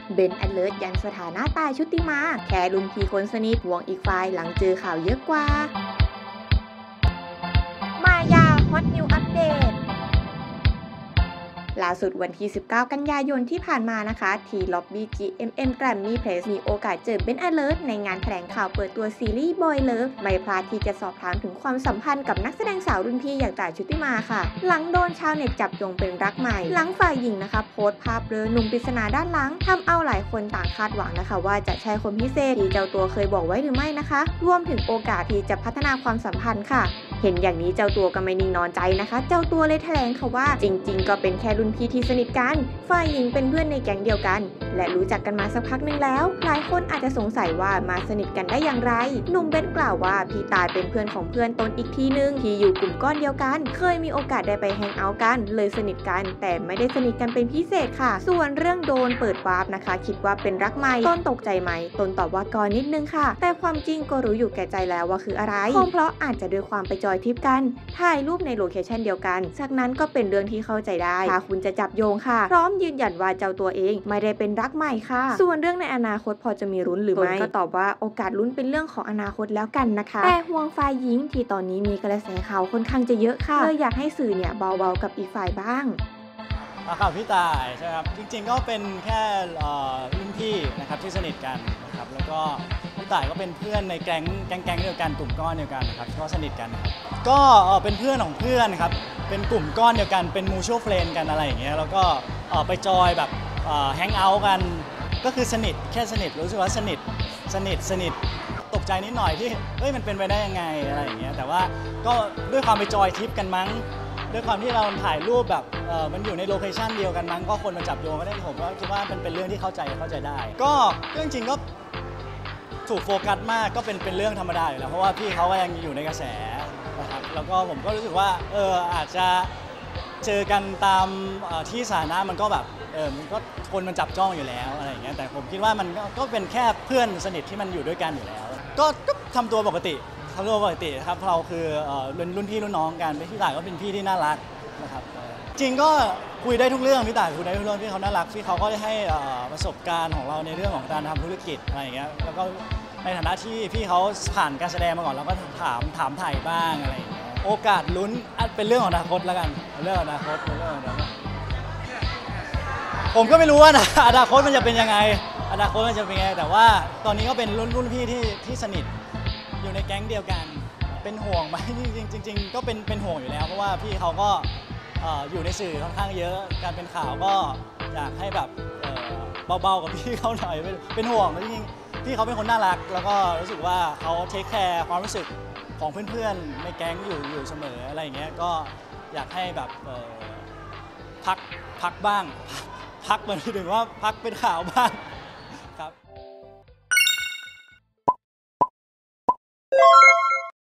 เบนแอดเลิร์ยันสถานะตายชุติมาแค่รุ่นพี่คนสนิทห่วงอีกฝ่ายหลังเจอข่าวเยอะกว่า มายาฮอตนิวอัปเดตล่าสุดวันที่ 19 กันยายนที่ผ่านมานะคะที่ล็อบบี้ GMM Grammy Place มีโอกาสเจอเบนแอดเลิร์ในงานแถลงข่าวเปิดตัวซีรีส์ Boy Love ไม่พลาดที่จะสอบถามถึงความสัมพันธ์กับนักแสดงสาวรุ่นพี่อย่างต่ายชุติมาค่ะหลังโดนชาวเน็ตจับโยงเป็นรักใหม่หลังฝ่ายหญิงนะคะโพสต์ภาพเบลอหนุ่มปริศนาด้านหลังทำเอาหลายคนต่างคาดหวังนะคะว่าจะใช่คนพิเศษที่เจ้าตัวเคยบอกไว้หรือไม่นะคะรวมถึงโอกาสที่จะพัฒนาความสัมพันธ์ค่ะเห็นอย่างนี้เจ้าตัวก็ไม่นิ่งนอนใจนะคะเจ้าตัวเลยแถลงค่ะว่าจริงๆก็เป็นแค่รุ่นพี่ที่สนิทกันฝ่ายหญิงเป็นเพื่อนในแก๊งเดียวกันและรู้จักกันมาสักพักนึงแล้วหลายคนอาจจะสงสัยว่ามาสนิทกันได้อย่างไรหนุ่มเบนกล่าวว่าพี่ตายเป็นเพื่อนของเพื่อนตนอีกทีนึงที่อยู่กลุ่มก้อนเดียวกันเคยมีโอกาสได้ไปแฮงเอาท์กันเลยสนิทกันแต่ไม่ได้สนิทกันเป็นพิเศษค่ะส่วนเรื่องโดนเปิดวาร์ปนะคะคิดว่าเป็นรักใหม่ต้นตกใจไหมต้นตอบว่าก่อนนิดนึงค่ะแต่ความจริงก็รู้อยู่แก่ใจแล้วว่าคืออะไรคงเพราะอาจจะด้วยความไปจอยทริปกันถ่ายรูปในโลเคชั่นเดียวกันจากนั้นก็เป็นเรื่องที่เข้าใจได้ถ้าคุณจะจับโยงค่ะพร้อมยืนยันว่าเจ้าตัวเองไม่ได้เป็นรักใหม่ค่ะส่วนเรื่องในอนาคตพอจะมีลุ้นหรือไม่ก็ตอบว่าโอกาสลุ้นเป็นเรื่องของอนาคตแล้วกันนะคะแต่ห่วงฝ่ายหญิงที่ตอนนี้มีกระแสข่าวค่อนข้างจะเยอะค่ะเลยอยากให้สื่อเนี่ยเบาๆกับอีกฝ่ายบ้างข่าวพี่ตายใช่ครับจริงๆก็เป็นแค่รุ่นพี่นะครับที่สนิทกันนะครับแล้วก็พี่ตายก็เป็นเพื่อนในแก๊งเดียวกันกลุ่มก้อนเดียวกันนะครับก็สนิทกันนะครับก็เป็นเพื่อนของเพื่อนครับเป็นกลุ่มก้อนเดียวกันเป็นมูชัวเฟรนด์กันอะไรอย่างเงี้ยแล้วก็ไปจอยแบบแฮงเอาท์กันก็คือสนิทแค่สนิทรู้สึกว่าสนิทตกใจนิดหน่อยที่เฮ้ยมันเป็นไปได้ยังไงอะไรอย่างเงี้ยแต่ว่าก็ด้วยความไปจอยทริปกันมั้งด้วยความที่เราถ่ายรูปแบบมันอยู่ในโลเคชั่นเดียวกันมั้งก็คนมาจับโยงก็ได้ผมก็คิดว่ามันเป็นเรื่องที่เข้าใจได้ก็จริงๆก็ถูกโฟกัสมากก็เป็นเรื่องธรรมดาอยู่แล้วเพราะว่าพี่เขาก็ยังอยู่ในกระแสนะครับแล้วก็ผมก็รู้สึกว่าอาจจะเจอกันตามที่สาธารณะมันก็แบบมันก็คนมันจับจ้องอยู่แล้วอะไรอย่างเงี้ยแต่ผมคิดว่ามันก็เป็นแค่เพื่อนสนิทที่มันอยู่ด้วยกันอยู่แล้วก็ทำตัวปกติครับเราคือรุ่นพี่รุ่นน้องกันพี่ต่ายก็เป็นพี่ที่น่ารักนะครับจริงก็คุยได้ทุกเรื่องพี่ต่ายคุยได้ทุกเรื่องพี่เขาน่ารักพี่เขาก็ได้ให้ประสบการณ์ของเราในเรื่องของการทำธุรกิจอะไรอย่างเงี้ยแล้วก็ในฐานะที่พี่เขาผ่านการแสดงมาก่อนเราก็ถามถ่ายบ้างอะไรอย่างเงี้ยโอกาสลุ้นเป็นเรื่องของอนาคตแล้วกันเรื่องอนาคตผมก็ไม่รู้ว่าอนาคตมันจะเป็นยังไงแต่ว่าตอนนี้ก็เป็นรุ่นพี่ที่สนิทอยู่ในแก๊งเดียวกันเป็นห่วงไหมจริงก็เป็นห่วงอยู่แล้วเพราะว่าพี่เขาก็อยู่ในสื่อค่อนข้างเยอะการเป็นข่าวก็อยากให้แบบเบาๆกับพี่เขาหน่อยเป็นห่วงจริงๆพี่เขาเป็นคนน่ารักแล้วก็รู้สึกว่าเขาเทคแคร์ความรู้สึกของเพื่อนๆในแก๊งอยู่เสมออะไรอย่างเงี้ยก็อยากให้แบบพักบ้างพักเหมือนถึงว่าพักเป็นข่าวบ้าง